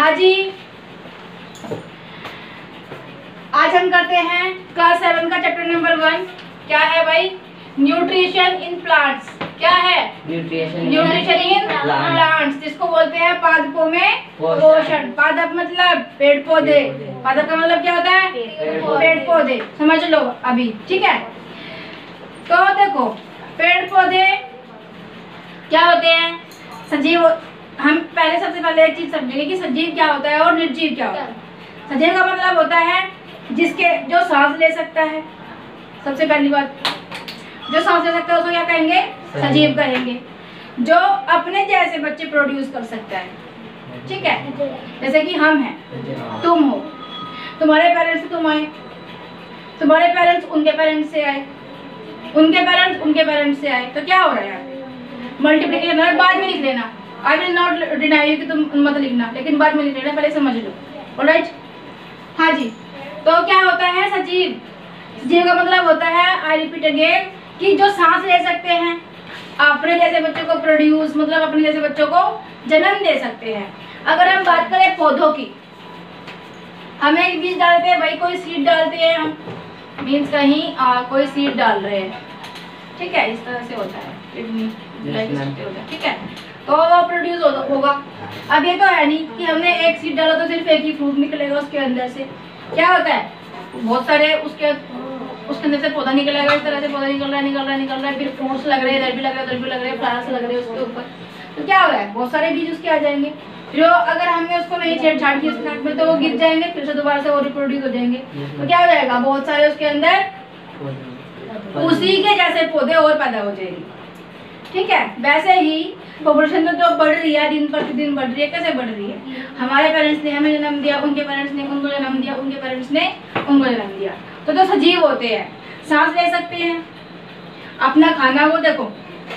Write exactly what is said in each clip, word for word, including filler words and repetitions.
हाँ जी, आज हम करते हैं क्लास सेवन का चैप्टर नंबर वन। क्या है भाई? Nutrition in plants. क्या है? न्यूट्रिशन न्यूट्रिशन इन प्लांट्स, जिसको बोलते हैं पादपों में पोषण। पादप मतलब पेड़ पौधे। पादप का मतलब क्या होता है? पेड़ पौधे। समझ लो अभी, ठीक है। तो देखो, पेड़ पौधे क्या होते हैं? सजीव। हम पहले सबसे पहले एक चीज समझेंगे कि सजीव क्या होता है और निर्जीव क्या होता है। सजीव का मतलब होता है जिसके जो सांस ले सकता है। सबसे पहली बात, जो सांस ले सकता है उसको क्या कहेंगे? सजीव कहेंगे। जो अपने जैसे बच्चे प्रोड्यूस कर सकता है, ठीक है। जैसे कि हम हैं, तुम हो, तुम्हारे पेरेंट्स से तुम आए, तुम्हारे पेरेंट्स उनके पेरेंट्स से आए, उनके पेरेंट्स उनके पेरेंट्स से आए, तो क्या हो रहा है? मल्टीप्लिकेशन। बाद में लिख लेना, I will not deny you कि तुम मत लिखना, लेकिन बाद में लिख लेना, पहले समझ लो। ऑलराइट, हाँ जी। तो क्या होता है सजीव? सजीव का मतलब होता है, आई रिपीट अगेन, कि जो सांस ले सकते हैं, अपने जैसे बच्चों को प्रोड्यूस मतलब अपने जैसे बच्चों को जन्म दे सकते हैं। अगर हम बात करें पौधों की, हम एक बीज डालते हैं भाई, कोई सीड डालते हैं हम, मीन्स कहीं आ, कोई सीड डाल रहे हैं, ठीक है। इस तरह से होता है, ठीक है। तो वो प्रोड्यूस होगा। अब ये तो है नहीं कि हमने एक सीड डाला तो सिर्फ एक ही फ्रूट निकलेगा उसके अंदर से। क्या होता है? बहुत सारे उसके उसके अंदर से पौधा निकलेगा। इस तरह से पौधा निकल रहा है निकल रहा है निकल रहा है, फिर फ्रूट्स लग रहे हैं, इधर भी लग रहे हैं उधर भी लग रहे हैं, फ्लावर्स लग रहे हैं उसके ऊपर। तो क्या हो रहा है? बहुत सारे बीज उसके आ जाएंगे। फिर अगर हमने उसको नहीं छेड़छाड़ की उसके में, तो वो गिर जाएंगे, फिर से दोबारा से वो रिप्रोड्यूस हो जाएंगे। तो क्या हो जाएगा? बहुत सारे उसके अंदर उसी के जैसे पौधे और पैदा हो जाएंगे, ठीक है। वैसे ही पॉपुलेशन तो जो बढ़ रही है, दिन प्रतिदिन बढ़ रही है। कैसे बढ़ रही है? हमारे पेरेंट्स ने हमें जन्म दिया, उनके पेरेंट्स ने उनको जन्म दिया, उनके पेरेंट्स ने उनको जन्म दिया। तो जो सजीव होते हैं, सांस ले सकते हैं, अपना खाना, वो देखो,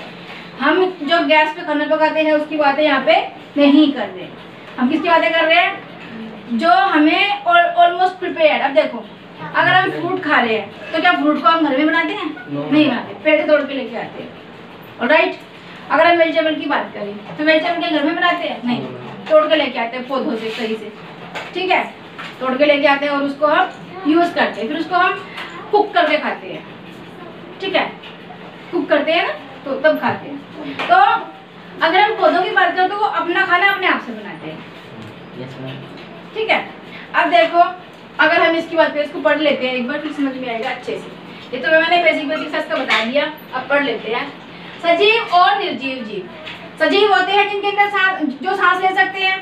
हम जो गैस पे खाना पकाते हैं उसकी बातें यहाँ पे नहीं कर रहे। हम किसकी बातें कर रहे हैं? जो हमें ऑलमोस्ट प्रिपेयर्ड। अब देखो, अगर हम फ्रूट खा रहे हैं तो क्या फ्रूट को हम घर में बनाते हैं? नहीं बनाते, पेड़ से तोड़ के लेके आते हैं। ऑलराइट। अगर हम वेजिटेबल की बात करें तो वेजिटेबल के घर में बनाते हैं? नहीं, तोड़ के लेके आते हैं पौधों से, सही से, ठीक है। तोड़ के लेके आते हैं और उसको हम यूज करते हैं, फिर उसको हम कुक करके खाते हैं, ठीक है। कुक करते हैं ना, तो तब खाते हैं। तो अगर हम पौधों की बात करें तो वो अपना खाना अपने आप से बनाते हैं, ठीक है। अब देखो, अगर हम इसकी बात करें, इसको पढ़ लेते हैं एक बार, फिर समझ में आएगा अच्छे से। ये तो मैंने बेसिक बेसिक सा इसका बता दिया, अब पढ़ लेते हैं। सजीव और निर्जीव जीव। सजीव होते हैं जिनके अंदर सांस, जो सांस ले सकते हैं,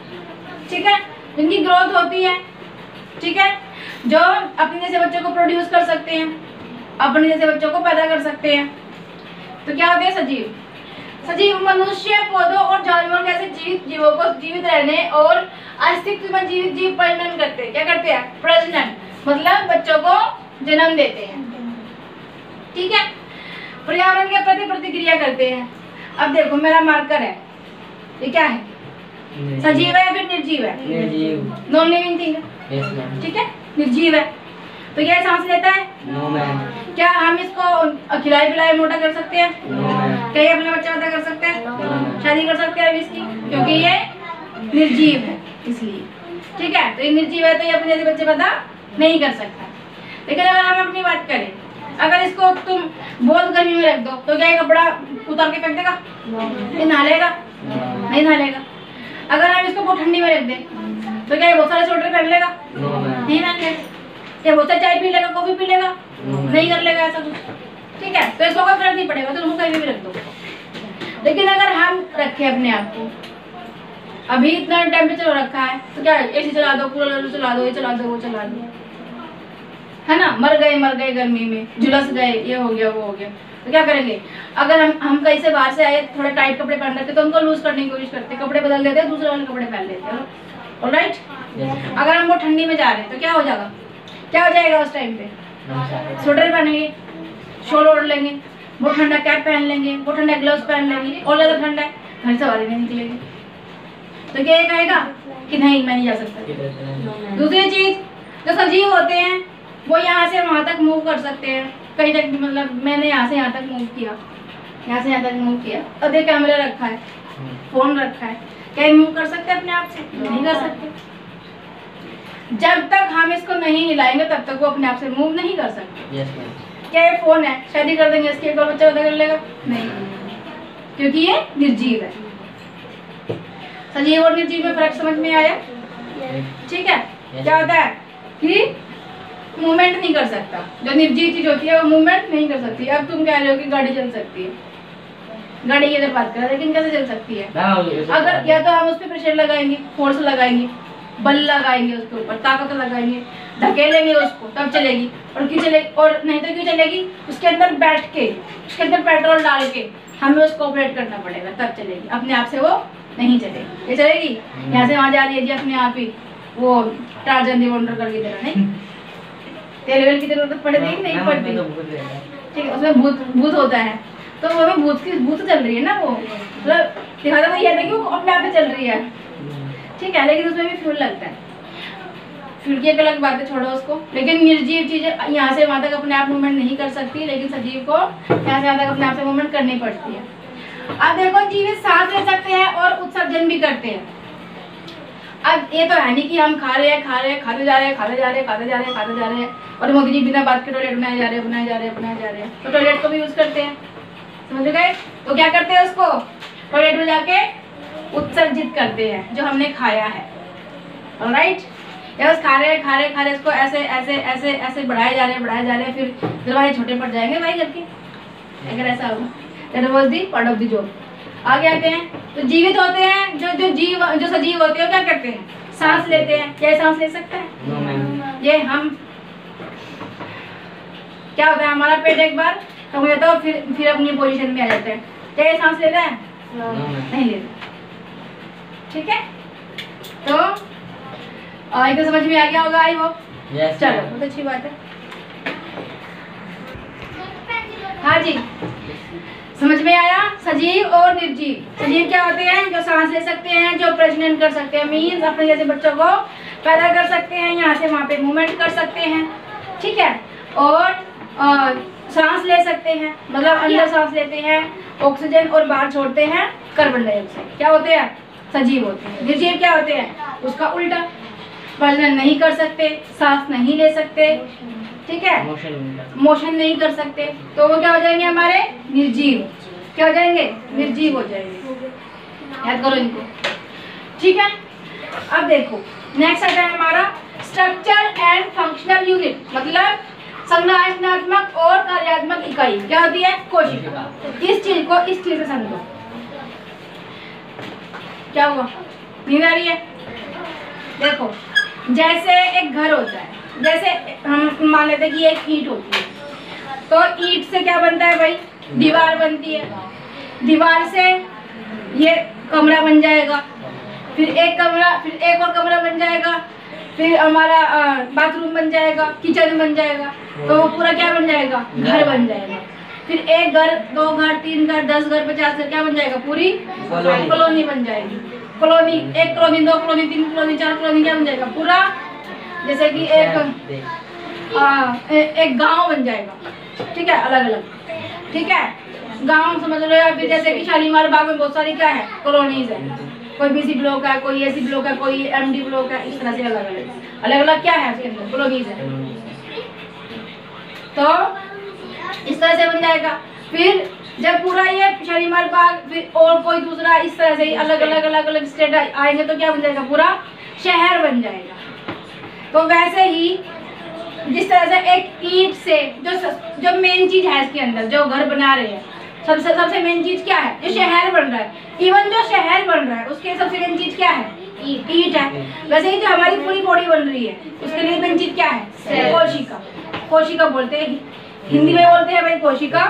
ठीक है, जिनकी ग्रोथ होती है, ठीक है, जो अपने जैसे बच्चों को प्रोड्यूस कर सकते हैं, अपने जैसे बच्चों को पैदा कर सकते हैं। तो क्या होते हैं सजीव? सजीव मनुष्य, पौधों और जानवरों जैसे जीवित जीवों को जीवित रहने और अस्तित्व में जीवित जीव प्रजनन करते हैं। क्या करते हैं? प्रजनन, मतलब बच्चों को जन्म देते हैं, ठीक है। पर्यावरण के प्रति प्रतिक्रिया करते हैं। अब देखो, मेरा मार्कर है, ये क्या है? सजीव है या फिर निर्जीव है? निर्जीव, नॉन लिविंग थिंग है, ठीक है, निर्जीव है। तो ये सांस लेता है? No ma'am. क्या हम इसको खिलाए पिलाए मोटा कर सकते हैं? नो। क्या ये अपना बच्चा पैदा कर सकते हैं? नो। शादी कर सकते हैं अभी इसकी? क्योंकि ये निर्जीव है इसलिए, ठीक है। तो ये निर्जीव है तो ये अपने जैसे बच्चे पैदा नहीं कर सकता। लेकिन अगर हम अपनी बात करें, अगर इसको तुम बहुत गर्मी में रख दो तो क्या ये कपड़ा उतार के फेंक देगा? ये नहा लेगा? नहीं नहा लेगा। अगर हम इसको बहुत ठंडी में रख दें तो क्या ये बहुत सारे स्वेटर पहन लेगा? नहीं पहन लेगा। ये बहुत सारी चाय पी लेगा, कॉफी पी लेगा? नहीं कर लेगा ऐसा कुछ, ठीक है। तो इसको कोई फर्क नहीं पड़ेगा, तो तुम कहीं भी रख दो। लेकिन अगर हम रखें अपने आप को, अभी इतना टेम्परेचर हो रखा है, तो क्या एसी चला दो, कूलर चला दो, ये चला दो, वो चला दो, है ना। मर गए मर गए गर्मी में, झुलस गए, ये हो गया वो हो गया, तो क्या करेंगे? अगर हम हम कहीं से बाहर से आए, थोड़े टाइट कपड़े पहन रखे तो उनको लूज करने की कोशिश करते, कपड़े बदल देते, दूसरे वाले कपड़े पहन लेते हैं। ऑलराइट। अगर हम वो ठंडी में जा रहे हैं तो क्या हो जाएगा? क्या हो जाएगा उस टाइम पे? स्वेटर पहनेंगे, शॉल ओढ़ लेंगे, बहुत ठंडा कैप पहन लेंगे, बहुत ठंडा ग्लव्स पहन लेंगे, और ज्यादा ठंडा है घर से बाहर नहीं निकलेंगे। तो क्या ये कहेगा कि नहीं मैं नहीं जा सकता? दूसरी चीज, जो सजीव होते हैं वो यहाँ से वहाँ तक मूव कर सकते हैं, कहीं तक, मतलब मैंने यहाँ से यहाँ तक मूव किया, यहाँ से यहाँ तक मूव किया, अब ये कैमरा रखा है, फोन रखा है, क्या मूव कर सकते हैं अपने आप से? नहीं कर सकते। जब तक हम इसको नहीं हिलाएंगे तब तक वो अपने आप से मूव नहीं कर सकते। yes, क्या ये फोन है, शादी कर देंगे इसके एक बार बच्चा पैदा कर लेगा? नहीं, क्योंकि ये निर्जीव है। सजीव और निर्जीव में फर्क समझ में आया? ठीक है। क्या होता है कि मूवमेंट नहीं कर सकता, जो निर्जीव चीज होती है वो मूवमेंट नहीं कर सकती। अब तुम कह रहे हो कि गाड़ी चल सकती है, गाड़ी की अगर बात करें, लेकिन कैसे चल सकती है? अगर या तो हम उस पर प्रेशर लगाएंगे, फोर्स लगाएंगे, बल लगाएंगे, उसके ऊपर ताकत लगाएंगे, धकेलेंगे उसको, तब चलेगी। और क्यों चलेगी? और नहीं तो क्यों चलेगी? उसके अंदर बैठ के, उसके अंदर पेट्रोल डाल के हमें उसको ऑपरेट करना पड़ेगा, तब चलेगी। अपने आप से वो नहीं चलेगी। ये चलेगी? यहाँ से वहाँ जा रही है जी अपने आप ही, वो टार्जन दी वंडर कर की तरह। नहीं, तेल की जरूरत पड़ेगी कि नहीं पड़ती? ठीक है, उसमें भूत भूत होता है, तो वो भी भूत की भूत चल रही है ना, वो मतलब दिखाता तो ये था कि वो अपने आप ही चल रही है। ठीक है, लेकिन उसमें भी फ्यूल लगता है। फ्यूल की एक अलग बात है, छोड़ो उसको। लेकिन निर्जीव चीजें यहाँ से वहाँ तक अपने आप मूवमेंट नहीं कर सकती, लेकिन सजीव को यहाँ से वहाँ तक अपने आप से मूवमेंट करनी पड़ती है। अब देखो, जीवित सांस ले सकते हैं और उत्सर्जन भी करते हैं। अब ये तो है नहीं कि हम खा रहे हैं खा रहे हैं खाते जा रहे हैं खाते जा रहे हैं खाते जा रहे हैं खाते जा रहे हैं और मोदी जी बिना बात के टॉयलेट बनाए जा रहे हैं बनाए जा रहे हैं बनाए जा रहे हैं, तो टॉयलेट को भी यूज करते हैं। समझ गए? तो क्या करते हैं, उसको टॉयलेट में जाके उत्सर्जित करते हैं जो हमने खाया है। ऑलराइट, या बस खा रहे हैं खा रहे हैं खा रहे हैं, इसको ऐसे ऐसे ऐसे ऐसे बढ़ाए जा रहे हैं बढ़ाए जा रहे हैं, फिर दरवाजे छोटे पड़ जाएंगे भाई करके, अगर ऐसा होगा। That was the part of the job. आगे आते हैं, तो जीवित होते हैं जो जो जीव जो सजीव होते हैं क्या करते हैं? सांस लेते हैं। क्या सांस ले सकता है? no, ये हम क्या होता है, हमारा पेट एक बार कम हो जाता है, फिर फिर अपनी पोजीशन में आ जाते हैं। क्या ये सांस लेता है? no, नहीं लेता। ठीक है, तो एक तो समझ में आ गया होगा, आई होप। yes, चलो, बहुत अच्छी बात है। हाँ जी, समझ में आया? सजीव और निर्जीव। सजीव क्या होते हैं? जो सांस ले सकते हैं, जो प्रजनन कर सकते हैं, मीन्स अपने जैसे बच्चों को पैदा कर सकते हैं, यहाँ से वहाँ पे मूवमेंट कर सकते हैं। ठीक है, और आ, सांस ले सकते हैं, मतलब अंदर सांस लेते हैं ऑक्सीजन और बाहर छोड़ते हैं कार्बन डाइऑक्साइड। क्या होते हैं? सजीव होते हैं। निर्जीव क्या होते हैं? उसका उल्टा, प्रजनन नहीं कर सकते, सांस नहीं ले सकते, ठीक है, मोशन नहीं कर सकते, तो वो क्या हो जाएंगे? हमारे निर्जीव। क्या हो जाएंगे? निर्जीव हो जाएंगे। याद करो इनको। ठीक है, अब देखो नेक्स्ट आता है हमारा स्ट्रक्चर एंड फंक्शनल यूनिट, मतलब संरचनात्मक और कार्यात्मक इकाई। क्या होती है? कोशिका। इस चीज को इस चीज से समझो। क्या हुआ? नींद आ रही है? देखो, जैसे एक घर होता है, जैसे हम मान लेते हैं कि एक ईंट होती है, तो ईंट से क्या बनता है भाई? दीवार बनती है। दीवार से ये कमरा बन जाएगा, फिर एक कमरा, फिर एक और कमरा बन जाएगा, फिर हमारा बाथरूम बन जाएगा, किचन बन जाएगा, तो वो पूरा क्या बन जाएगा? घर बन जाएगा। फिर एक घर, दो घर, तीन घर, दस घर, पचास घर, क्या बन जाएगा? पूरी कॉलोनी बन जाएगी। कॉलोनी, एक कॉलोनी, दो कॉलोनी, तीन कॉलोनी, चार कॉलोनी, क्या बन जाएगा? पूरा जैसे कि एक आ, ए, एक गांव बन जाएगा। ठीक है, अलग अलग। ठीक है, गांव समझ लो, या फिर जैसे कि शालीमार बाग में बहुत सारी क्या है? कॉलोनीज है। कोई बीसी ब्लॉक है, कोई एसी ब्लॉक है, कोई एमडी ब्लॉक है, इस तरह से अलग अलग अलग अलग क्या है उसके अंदर? कॉलोनीज है। तो इस तरह से बन जाएगा। फिर जब पूरा ये शालीमार बाग, फिर और कोई दूसरा, इस तरह से अलग अलग अलग अलग स्टेट आएंगे, तो क्या बन जाएगा? पूरा शहर बन जाएगा। तो वैसे ही जिस तरह से एक ईंट से जो जो मेन चीज है इसके अंदर, जो घर बना रहे हैं, सबसे सबसे मेन चीज क्या है? जो शहर बन रहा है, इवन जो शहर बन रहा है उसके सबसे मेन चीज क्या है? ईंट है। वैसे ही जो हमारी पूरी बॉडी बन रही है उसके लिए मेन चीज क्या है? कोशिका। कोशिका बोलते हैं, हिंदी में बोलते हैं भाई कोशिका,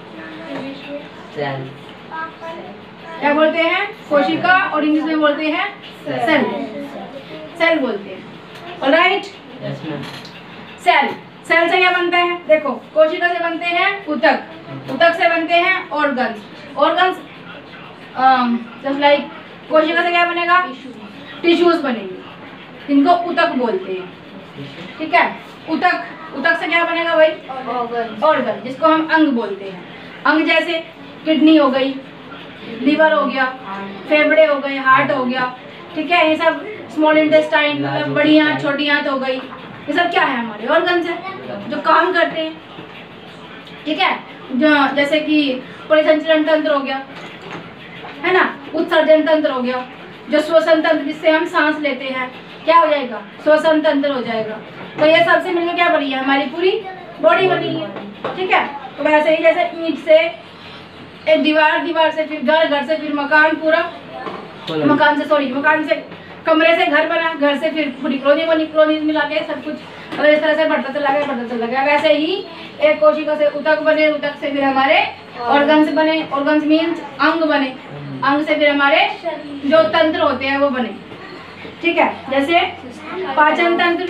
क्या बोलते हैं? कोशिका, और इंग्लिश में बोलते हैं सेल। सेल बोलते हैं। Alright, cell. सेल से क्या बनता है? देखो, कोशिका से बनते हैं उतक, उतक से बनते हैं ऑर्गन्स, ऑर्गन्स जस्ट लाइक कोशिका से क्या बनेगा? टिश्यूज बनेंगे, इनको उतक बोलते हैं। ठीक है, उतक, उतक से क्या बनेगा भाई? ऑर्गन, जिसको हम अंग बोलते हैं। अंग जैसे किडनी हो गई, लीवर हो गया, फेफड़े हो गए, हार्ट हो गया, ठीक है, ये सब स्मॉल इंटेस्टाइन मतलब बड़ी आंत छोटी आंत हो गई, ये सब क्या है हमारे ऑर्गन्स है जो काम करते हैं, ठीक है। जो जैसे कि परिसंचरण तंत्र हो गया, है ना, उत्सर्जन तंत्र हो गया, जो श्वसन तंत्र जिससे हम सांस लेते हैं क्या हो जाएगा, श्वसन तंत्र हो जाएगा। तो ये सबसे मिलकर क्या बनी है, हमारी पूरी बॉडी बनी है, ठीक है। तो वैसे ही जैसे ईंट से एक दीवार, दीवार से फिर घर, घर से फिर मकान, पूरा मकान से सॉरी मकान से कमरे से घर बना, घर से फिर पूरी कॉलोनी बनी, कॉलोनी मिला के सब कुछ अगर इस तरह से बढ़ता चला गया बढ़ता चला गया। वैसे ही एक कोशिका से उतक बने, उतक से फिर हमारे ऑर्गन्स बने, ऑर्गन्स मीन्स अंग बने, अंग से फिर हमारे जो तंत्र होते हैं वो बने, ठीक है। जैसे पाचन तंत्र,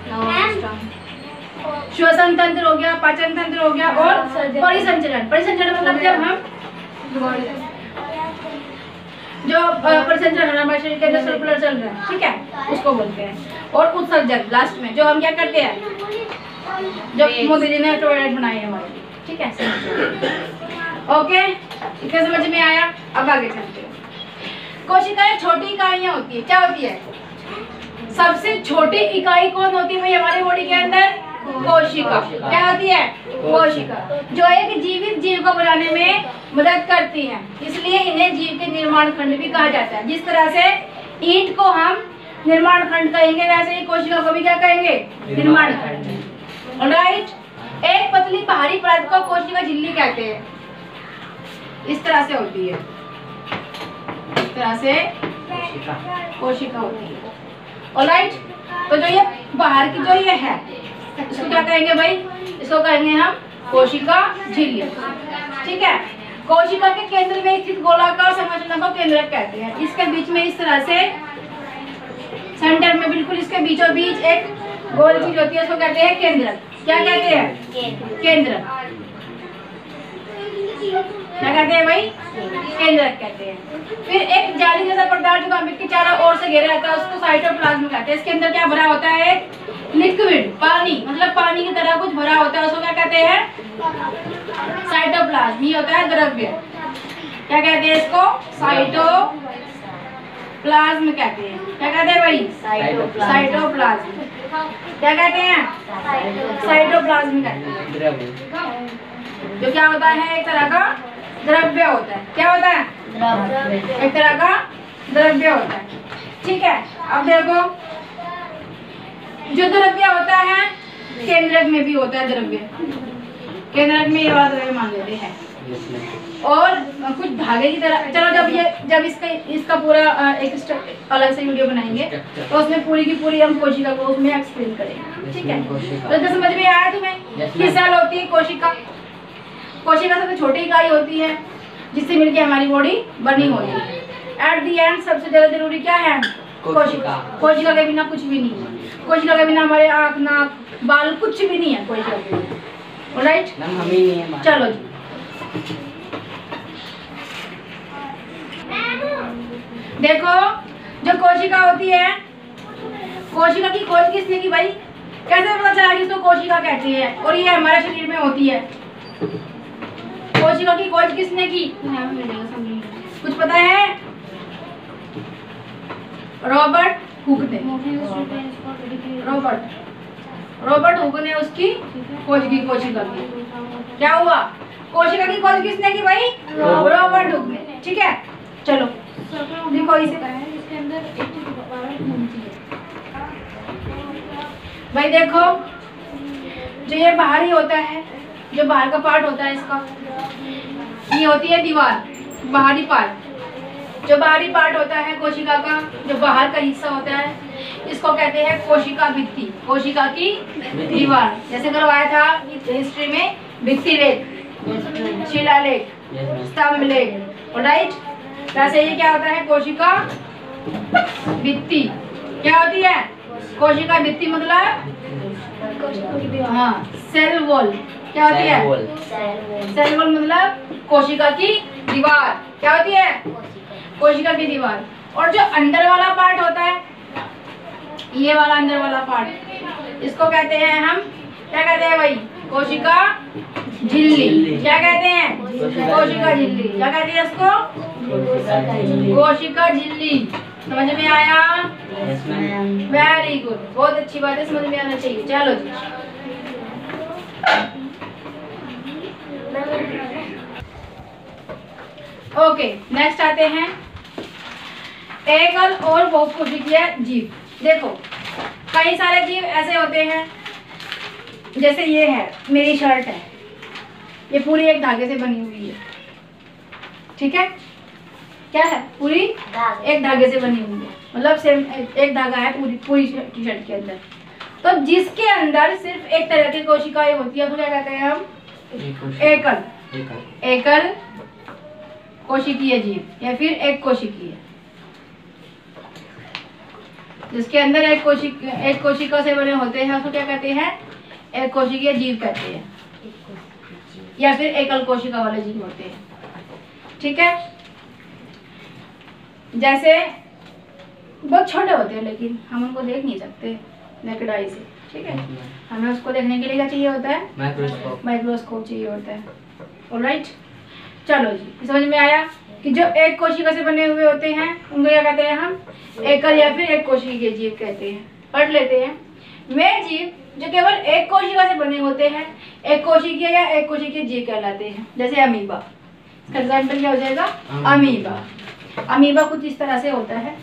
श्वसन तंत्र हो गया, पाचन तंत्र हो गया और परिसंचरण। परिसंचरण मतलब जब हम जो परिसंचरण हमारे शरीर के अंदर सर्कुलर चल रहा है, ठीक है, उसको बोलते हैं। और उत्सर्जन लास्ट में जो हम क्या करते हैं, जब मोदी जी ने टॉयलेट बनाए हमारे, ठीक है। ओके, इतने समझ में आया। अब आगे चलते हैं। कोशिकाएं छोटी इकाइयां होती है, क्या होती है, सबसे छोटी इकाई कौन होती है भाई हमारी बॉडी के अंदर, कोशिका। क्या होती है, कोशिका, जो एक जीवित जीव को बनाने में मदद करती है, इसलिए इन्हें जीव के निर्माण खंड भी कहा जाता है। जिस तरह से ईंट को हम निर्माण खंड कहेंगे, वैसे ही कोशिका को भी क्या कहेंगे, निर्माण खंड। ऑलराइट, एक पतली बाहरी परत को कोशिका झिल्ली कहते हैं। इस तरह से होती है, इस तरह से कोशिका होती है। ऑलराइट, तो जो ये बाहर की जो ये है इसको क्या कहेंगे भाई, इसको कहेंगे हम कोशिका झिल्ली, ठीक है। कोशिका के केंद्र में स्थित गोलाकार संरचना को केंद्रक कहते हैं। इसके बीच में इस तरह से सेंटर में बिल्कुल इसके बीचों बीच एक गोल चीज होती है, उसको कहते हैं केंद्रक। क्या कहते हैं, केंद्रक। क्या कहते हैं भाई, केंद्रक कहते हैं। फिर एक जाली जैसा पदार्थ जो अमिट के चारों ओर से घेरे रहता है उसको साइटोप्लाज्म कहते हैं। इसके अंदर क्या भरा होता है, लिक्विड, पानी, मतलब पानी की तरह कुछ भरा होता है, उसको क्या कहते हैं, साइटोप्लाज्म। ये होता है द्रव्य, क्या कहते हैं इसको, साइटोप्लाज्म कहते हैं। क्या कहते हैं भाई, साइटोप्लाज्म। क्या कहते हैं, साइटोप्लाज्म कहते हैं। जो क्या होता है, एक तरह का द्रव्य होता है। क्या होता है, एक तरह का द्रव्य होता है, ठीक है। अब देखो, जो द्रव्य होता है केंद्रक में भी होता है द्रव्य, केंद्रक में ये वाला द्रव्य मान लेते हैं। और कुछ धागे की तरह, चलो जब ये जब इसका इसका पूरा एक अलग से वीडियो बनाएंगे तो उसमें पूरी की पूरी हम कोशिका को उसमें एक्सप्लेन करेंगे, ठीक है। तो समझ में आया तुम्हें, किस सेल होती है कोशिका। कोशिका सबसे छोटी इकाई होती है जिससे मिलकर हमारी बॉडी बनी होती है। एट दी एंड सबसे ज्यादा जरूरी क्या है, कोशिका। कोशिका के बिना कुछ भी नहीं है, कोशिका के बिना हमारे आँख, नाक, बाल कुछ भी नहीं है कोशिका के बिना। ऑलराइट, हम ही नहीं है। चलो जी, देखो जो कोशिका होती है, कोशिका की खोज किसने की भाई, कैसे पता चला कि इसको कोशिका कहते हैं और ये हमारे शरीर में होती है। कोशिका की खोज किसने की, कुछ पता है, रॉबर्ट हुक ने। रॉबर्ट रॉबर्ट हुक ने उसकी खोज की कोशिका की। क्या हुआ, कोशिका की खोज किसने की भाई, रॉबर्ट हुक ने, ठीक है। चलो देखो इसे इसके अंदर भाई, देखो जो ये बाहरी होता है, जो बाहर का पार्ट होता है इसका, ये होती है दीवार, बाहरी पार्ट। जो बाहरी पार्ट होता है कोशिका का, जो बाहर का हिस्सा होता है, इसको कहते हैं कोशिका भित्ति, कोशिका की दीवार। जैसे करवाया था हिस्ट्री में, भित्ति लेख, शिलालेख, स्तंभ लेख, राइट। वैसे ये क्या होता है, कोशिका भित्ति। क्या होती है, कोशिका भित्ति मतलब हाँ सेल वॉल। क्या होती है, सेल वॉल मतलब कोशिका की दीवार। क्या होती है, कोशिका की दीवार। और जो अंदर वाला पार्ट होता है, ये वाला अंदर वाला पार्ट, इसको कहते हैं हम, क्या कहते हैं भाई, कोशिका झिल्ली। क्या कहते हैं, कोशिका झिल्ली। क्या कहते हैं इसको, कोशिका झिल्ली। समझ में आया? वेरी गुड, बहुत अच्छी बात है, समझ में आना चाहिए। चलो जी, ओके नेक्स्ट आते हैं एकल और बहुकोशिकीय जीव। देखो कई सारे जीव ऐसे होते हैं, जैसे ये है, मेरी शर्ट है, ये पूरी एक धागे से बनी हुई है, ठीक है, क्या है, पूरी एक धागे से बनी हुई है, मतलब सेम एक धागा है पूरी पूरी टी शर्ट के अंदर। तो जिसके अंदर सिर्फ एक तरह की कोशिकाएं होती है तो क्या कहते हैं हम? एकल एकल कोशिकीय जीव या फिर एक कोशिकीय। जिसके अंदर एक कोशिक एक कोशिका से बने होते हैं उसको क्या कहते हैं? एक कोशिकीय जीव कहते हैं, या फिर एकल कोशिका वाले जीव होते हैं, ठीक है। जैसे बहुत छोटे होते हैं लेकिन हम उनको देख नहीं सकते नेकेड आई से, ठीक है, हमें उसको देखने के लिए क्या चाहिए होता है? माइक्रोस्कोप माइक्रोस्कोप चाहिए होता है। ऑलराइट, चलो जी, समझ में आया कि जो एक कोशिका से बने हुए होते हैं उनको क्या कहते हैं हम? एकल या फिर एक कोशिकीय जीव कहते हैं। पढ़ लेते हैं। वे जीव जो केवल एक कोशिका से बने होते हैं एक कोशिकीय या एक कोशिकीय जीव कहलाते हैं। जैसे अमीबा, इसका एग्जाम्पल क्या हो जाएगा? अमीबा। अमीबा कुछ इस तरह से होता है,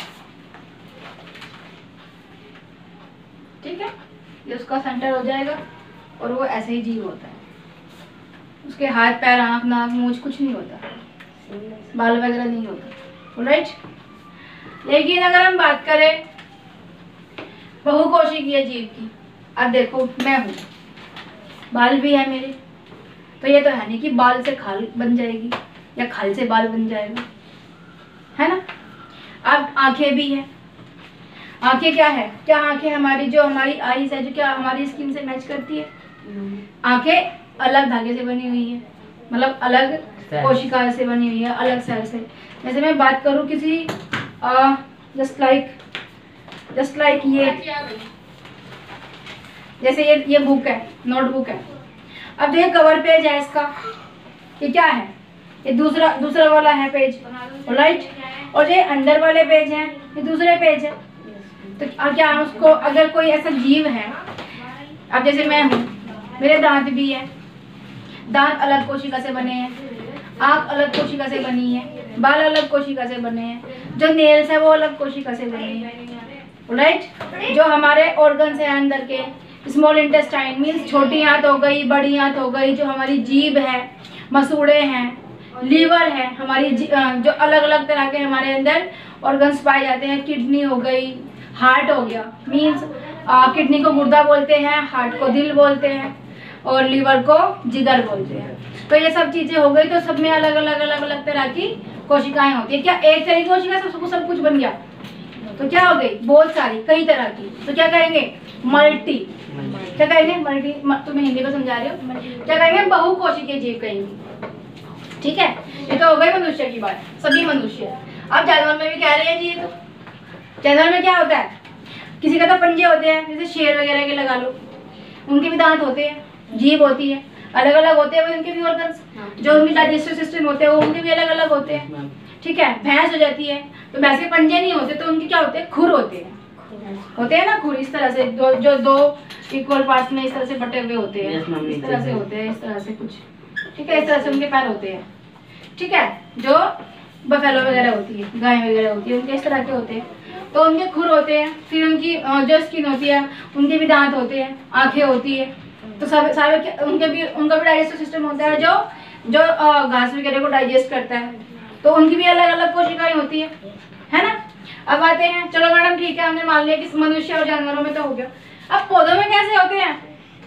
ठीक है, ये उसका सेंटर हो जाएगा और वो ऐसे ही जीव होता है। उसके हाथ पैर आंख नाक मूंछ कुछ नहीं होता, बाल वगैरह नहीं होता। राइट, लेकिन अगर हम बात करें बहुकोशिकीय जीव की, अब देखो मैं हूँ, बाल भी है मेरे, तो ये तो है नहीं कि बाल से खाल बन जाएगी या खाल से बाल बन जाएगा, है ना। अब आंखें भी है, आंखें क्या है? क्या आंखें हमारी जो हमारी आईज है जो क्या हमारी स्किन से मैच करती है? आंखें अलग धागे से बनी हुई है, मतलब अलग कोशिका से बनी हुई है, अलग सेल से। जैसे मैं बात करूँ किसी जस्ट लाइक जस्ट लाइक ये, जैसे ये ये बुक है, नोटबुक है। अब जो ये कवर पेज है इसका, ये क्या है? ये दूसरा दूसरा वाला है पेज, राइट। और ये अंदर वाले पेज हैं, ये दूसरे पेज है। तो क्या हम उसको, अगर कोई ऐसा जीव है, अब जैसे मैं हूँ, मेरे दांत भी है, दांत अलग कोशिका से बने हैं, आँख अलग कोशिका से बनी है, बाल अलग कोशिका से बने हैं, जो नेल्स है वो अलग कोशिका से बने हैं, राइट। जो हमारे ऑर्गन्स हैं अंदर के, स्मॉल इंटेस्टाइन मीन्स छोटी आंत हो गई, बड़ी आंत हो गई, जो हमारी जीभ है, मसूड़े हैं, लीवर है, हमारी जो अलग अलग तरह के हमारे अंदर ऑर्गन्स पाए जाते हैं, किडनी हो गई, हार्ट हो गया, मीन्स किडनी को गुर्दा बोलते हैं, हार्ट को दिल बोलते हैं और लीवर को जिगर बोलते हैं। तो ये सब चीजें हो गई, तो सब में अलग अलग अलग अलग तरह की कोशिकाएं होती है। क्या एक तरह की कोशिका से सब सब कुछ बन गया? तो क्या हो गई? बहुत सारी, कई तरह की। तो क्या कहेंगे? मल्टी। क्या कहेंगे? मल्टी। तुम्हें हिंदी में समझा रही हो, क्या कहेंगे? बहुकोशिकीय जीव कहेंगे, ठीक है। ये तो हो गई मनुष्य की बात, सभी मनुष्य। अब जानवर में भी कह रहे हैं जी, ये तो जानवर में क्या होता है? किसी का तो पंजे होते हैं, जैसे शेर वगैरह के लगा लो, उनके भी दांत होते हैं, जीभ होती है, अलग अलग होते हैं उनके भी ऑर्गन्स, जो उनके डाइजेस्टिव सिस्टम होते हैं वो उनके भी अलग अलग होते हैं, ठीक है। भैंस हो जाती है तो भैंस के पंजे नहीं होते, तो उनके क्या होते हैं? खुर होते हैं, होते हैं ना खुर, इस तरह से दो, जो दो इक्वल पार्ट्स में इस तरह से बटे हुए होते हैं, इस तरह से होते हैं, इस तरह से कुछ, ठीक है, इस तरह से उनके पैर होते हैं, ठीक है। जो बफेलो वगैरह होती है, गाय वगैरह होती है, उनके इस तरह के होते हैं, तो उनके खुर होते हैं। फिर उनकी जो स्किन होती है, उनके भी दांत होते हैं, आंखें होती है, तो सब सारे उनके भी उनका भी डाइजेस्टिव सिस्टम होता है, जो जो घास वगैरह को डाइजेस्ट करता है, तो उनकी भी अलग अलग कोशिकाएं होती है, है ना। अब आते हैं, चलो मैडम ठीक है, हमने मान लिया कि मनुष्य और जानवरों में तो हो गया। अब पौधों में कैसे होते हैं?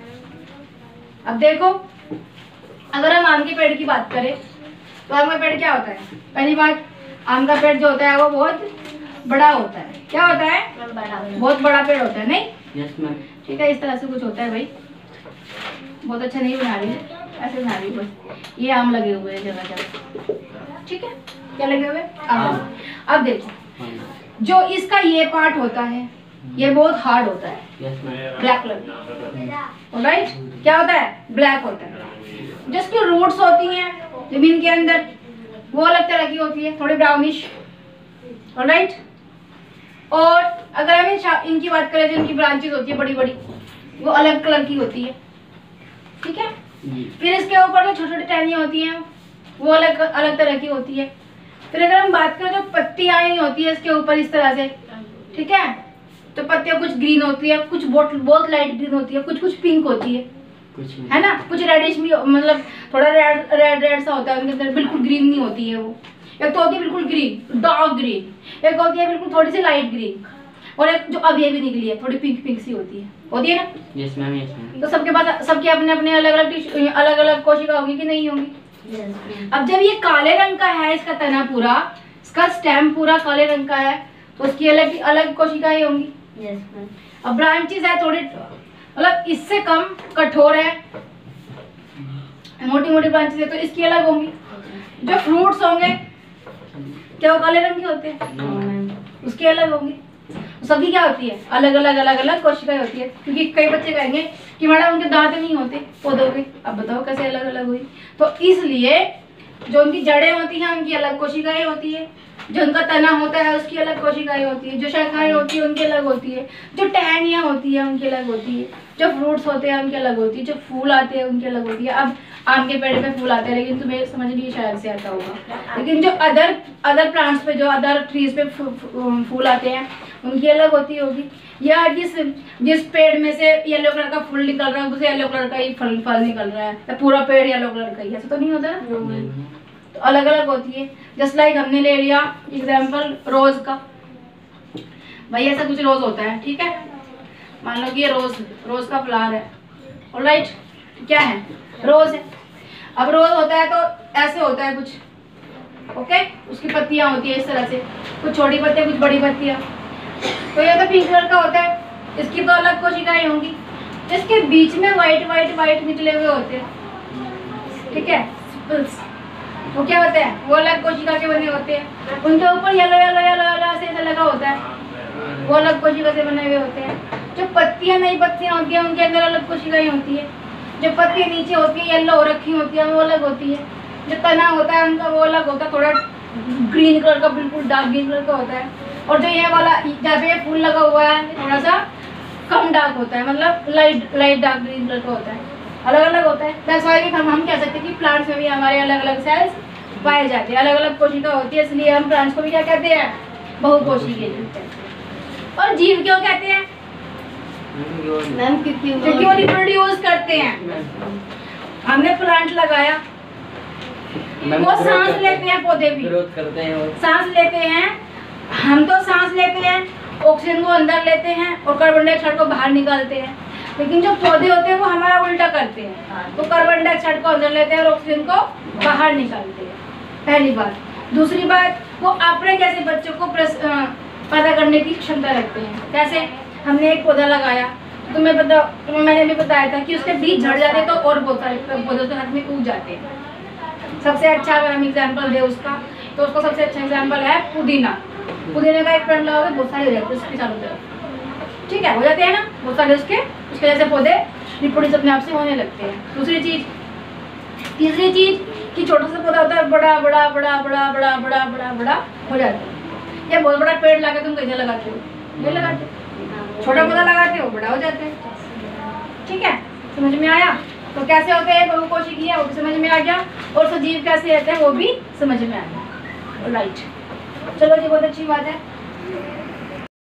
अब देखो, अगर हम आम के पेड़ की बात करें तो आम का पेड़ क्या होता है? पहली बात, आम का पेड़ जो होता है वो बहुत बड़ा होता है। क्या होता है? बड़ा, बहुत बड़ा पेड़ होता है, नहीं? Yes ma'am. ठीक है, इस तरह से कुछ होता है भाई, बहुत अच्छा नहीं बना रही, ऐसे बना रही बस। ये आम लगे हुए हैं जगह जगह, ठीक है, क्या लगे हुए? आम। अब देखो, जो इसका ये पार्ट होता है ये बहुत हार्ड होता है, ब्लैक कलर, राइट। क्या होता है? ब्लैक होता है। जो इसकी रूट्स होती हैं जमीन के अंदर, वो अलग तरह की होती है, थोड़ी ब्राउनिश। ऑलराइट। और अगर हम इन इनकी बात करें, जो इनकी ब्रांचेस होती है बड़ी बड़ी, वो अलग कलर की होती है, ठीक है। फिर इसके ऊपर जो छोटी छोटी टहनियाँ होती हैं वो अलग अलग तरह की होती है। फिर अगर हम बात करें जो पत्तियाँ आई होती है इसके ऊपर इस तरह से, ठीक है, तो पत्तियाँ कुछ ग्रीन होती है, कुछ बहुत बहुत लाइट ग्रीन होती है, कुछ कुछ पिंक होती है, है ना, कुछ रेडिश भी, मतलब थोड़ा रेड रेड रेड सा होता है उनके अंदर, बिल्कुल ग्रीन नहीं होती है वो। एक तो होती है बिल्कुल ग्रीन, डार्क ग्रीन, एक होती है बिल्कुल थोड़ी सी लाइट ग्रीन, और एक जो अभी अभी निकली है थोड़ी पिंक पिंक सी होती है, होती है ना। Yes ma'am, yes ma'am. तो सबके पास सबके अपने अपने अलग अलग अलग अलग कोशिका होगी कि नहीं होंगी। yes, अब जब ये काले रंग का है, इसका तना पूरा, इसका स्टेम पूरा काले रंग का है, तो उसकी अलग अलग कोशिकाएं होंगी। yes, अब ब्रांचेस है थोड़ी, मतलब इससे कम कठोर है, मोटी मोटी ब्रांचेस है, तो इसकी अलग होंगी। जो फ्रूट्स होंगे क्या वो काले रंग के होते हैं? no, उसके अलग होंगे। सबकी क्या होती है? अलग अलग अलग अलग कोशिकाएं होती है। क्योंकि कई बच्चे कहेंगे कि मैडम उनके दांत नहीं होते पौधों के, अब बताओ कैसे अलग अलग हुई। तो इसलिए जो उनकी जड़ें होती हैं उनकी अलग कोशिकाएं होती है, जो उनका तना होता है उसकी अलग कोशिकाएं होती है, जो शाखाएं होती है उनकी अलग होती है, जो टहनियाँ होती है उनकी अलग होती है, जो फ्रूट्स होते हैं उनकी अलग होती है, जो फूल आते हैं उनकी अलग होती है। अब आम के पेड़ पे फूल आते हैं, लेकिन तुम्हें समझ नहीं शायद से आता होगा, लेकिन जो अदर अदर प्लांट्स पे, जो अदर ट्रीज पे फूल आते हैं उनकी अलग होती होगी। या जिस जिस पेड़ में से येलो कलर का फूल निकल रहा है उसे येलो कलर का ही फल फल निकल रहा है, तो पूरा पेड़ येलो कलर का ही, ऐसा तो नहीं होता ना। तो अलग अलग होती है। जस्ट लाइक हमने ले लिया एग्जाम्पल रोज का, भाई ऐसा कुछ रोज होता है, ठीक है, मान लो कि ये रोज रोज का फ्लावर है, ऑलराइट, क्या है? रोज है। अब रोज होता है तो ऐसे होता है कुछ, ओके, उसकी पत्तियां होती है इस तरह से, कुछ छोटी पत्तियां कुछ बड़ी पत्तियां। तो ये तो पिंक कलर का होता है, इसकी तो अलग कोशिकाएं होंगी। इसके बीच में व्हाइट व्हाइट व्हाइट निकले हुए होते हैं, ठीक है, वो क्या होते हैं? वो अलग कोशिका के बने होते हैं। उनके ऊपर येलो येलो येलो येलो ऐसे ऐसे लगा होता है, वो अलग कोशिका से बने हुए होते हैं। जो पत्तियां नई पत्तियां होती हैं उनके अंदर अलग कोशिकाएं होती है। जो पत्तियां नीचे होती है येलो हो रखी होती है वो अलग होती है। जो तना होता है उनका वो अलग होता है, थोड़ा ग्रीन कलर का, बिल्कुल डार्क ग्रीन कलर का होता है। और जो ये वाला जहाँ पे फूल लगा हुआ है थोड़ा सा कम डार्क होता है, मतलब light light dark green colour का होता है, अलग अलग होता है। दैट्स व्हाई कि हम हम कह सकते हैं कि प्लांट्स में भी हमारे अलग अलग सेल्स पाए जाते हैं, अलग अलग कोशिका होती है, इसलिए हम प्लांट्स को भी क्या कहते हैं? बहुकोशिकीय कहते हैं। और जीव क्यों कहते हैं? क्योंकि वो रिप्रोड्यूस करते हैं। हमने प्लांट लगाया, वो सांस लेते हैं, पौधे भी ग्रोथ करते हैं, सांस लेते हैं। हम तो सांस लेते हैं, ऑक्सीजन को अंदर लेते हैं और कार्बन डाइऑक्साइड को बाहर निकालते हैं, लेकिन जो पौधे होते हैं वो हमारा उल्टा करते हैं, तो कार्बन डाइऑक्साइड को अंदर लेते हैं और ऑक्सीजन को बाहर निकालते हैं, पहली बात। दूसरी बात, वो अपने जैसे बच्चों को पैदा करने की क्षमता रखते हैं। कैसे? हमने एक पौधा लगाया, तुम्हें पता, तुम्हें मैंने भी बताया था कि उसके बीज झड़ जाते तो और बहुत सारे पौधे तो हाथ में उग जाते हैं। सबसे अच्छा अगर हम एग्जाम्पल दें उसका, तो उसका सबसे अच्छा एग्जाम्पल है पुदीना। पुदीने का एक पेड़ लगाओगे बहुत सारे हो जाते हैं उसके चारों तरफ, ठीक है, हो जाते हैं ना बहुत सारे उसके उसके जैसे पौधे रिप्रोड्यूस अपने आप से होने लगते हैं। दूसरी चीज, तीसरी चीज कि छोटा सा पौधा होता है, बड़ा बड़ा बड़ा बड़ा बड़ा बड़ा बड़ा बड़ा हो जाता है। या बहुत बड़ा पेड़ लाके तुम कैसे लगाते हो? नहीं लगाते, छोटा पौधा लगाते हो, बड़ा हो जाता है, ठीक है, समझ में आया? तो कैसे होते हैं बहुकोशिकीय, वो भी समझ में आ गया, और सजीव कैसे रहते हैं वो भी समझ में आ गया, राइट। चलो जी, बहुत अच्छी बात है।